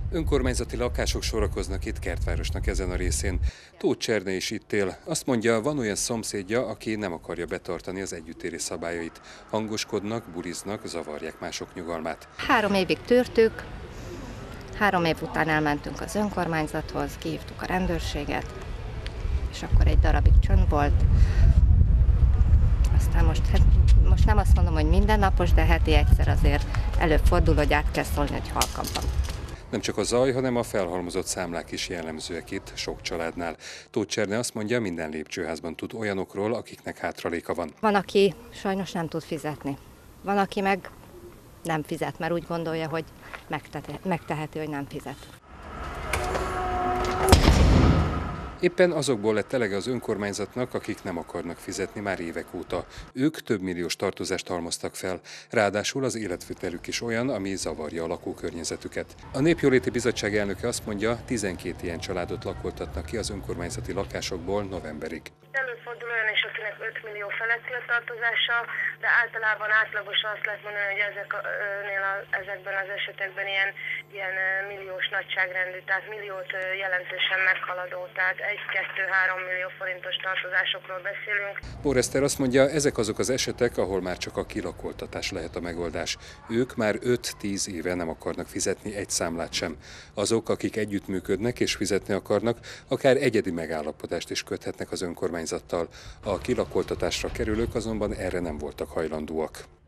Önkormányzati lakások sorakoznak itt Kertvárosnak ezen a részén. Tóth Cserne is itt él. Azt mondja, van olyan szomszédja, aki nem akarja betartani az együttélés szabályait. Hangoskodnak, buriznak, zavarják mások nyugalmát. 3 évig tűrtük, 3 év után elmentünk az önkormányzathoz, kihívtuk a rendőrséget, és akkor egy darabig csönd volt. Aztán most nem azt mondom, hogy mindennapos, de heti egyszer azért előfordul, hogy át kell szólni, hogy halkabban. Nem csak a zaj, hanem a felhalmozott számlák is jellemzőek itt, sok családnál. Tóth Cserne azt mondja, minden lépcsőházban tud olyanokról, akiknek hátraléka van. Van, aki sajnos nem tud fizetni. Van, aki meg nem fizet, mert úgy gondolja, hogy megteheti, hogy nem fizet. Éppen azokból lett elege az önkormányzatnak, akik nem akarnak fizetni már évek óta. Ők több milliós tartozást halmoztak fel, ráadásul az életvitelük is olyan, ami zavarja a lakókörnyezetüket. A Népjóléti Bizottság elnöke azt mondja, 12 ilyen családot lakoltatnak ki az önkormányzati lakásokból novemberig. Előfordul olyan is, akinek 5 millió feletti a tartozása, de általában átlagosan azt lehet mondani, hogy ezekben az esetekben ilyen milliós nagyságrendű, tehát milliót jelentősen meghaladó, tehát 1-2-3 millió forintos tartozásokról beszélünk. Bór Eszter azt mondja, ezek azok az esetek, ahol már csak a kilakoltatás lehet a megoldás. Ők már 5-10 éve nem akarnak fizetni egy számlát sem. Azok, akik együttműködnek és fizetni akarnak, akár egyedi megállapodást is köthetnek az önkormányzattal. A kilakoltatásra kerülők azonban erre nem voltak hajlandóak.